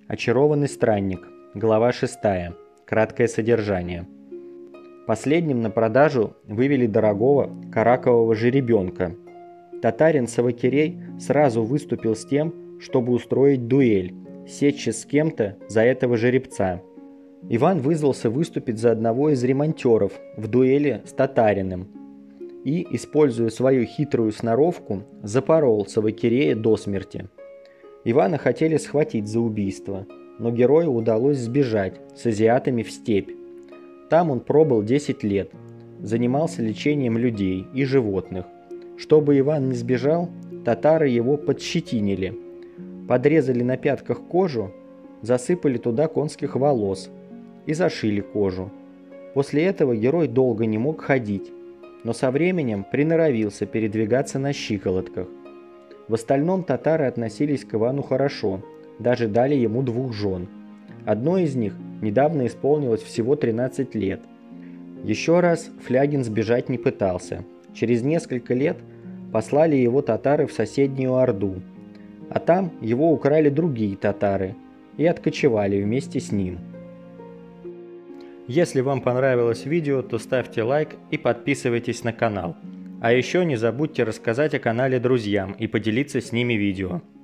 Очарованный странник. Глава 6. Краткое содержание. Последним на продажу вывели дорогого каракового жеребенка. Татарин Савакирей сразу выступил с тем, чтобы устроить дуэль, сечься с кем-то за этого жеребца. Иван вызвался выступить за одного из ремонтеров в дуэли с татариным и, используя свою хитрую сноровку, запорол Савакирея до смерти. Ивана хотели схватить за убийство, но герою удалось сбежать с азиатами в степь. Там он пробыл 10 лет, занимался лечением людей и животных. Чтобы Иван не сбежал, татары его подщетинили, подрезали на пятках кожу, засыпали туда конских волос и зашили кожу. После этого герой долго не мог ходить, но со временем приноровился передвигаться на щиколотках. В остальном татары относились к Ивану хорошо, даже дали ему 2 жен. Одной из них недавно исполнилось всего 13 лет. Еще раз Флягин сбежать не пытался. Через несколько лет послали его татары в соседнюю Орду, а там его украли другие татары и откочевали вместе с ним. Если вам понравилось видео, то ставьте лайк и подписывайтесь на канал. А еще не забудьте рассказать о канале друзьям и поделиться с ними видео.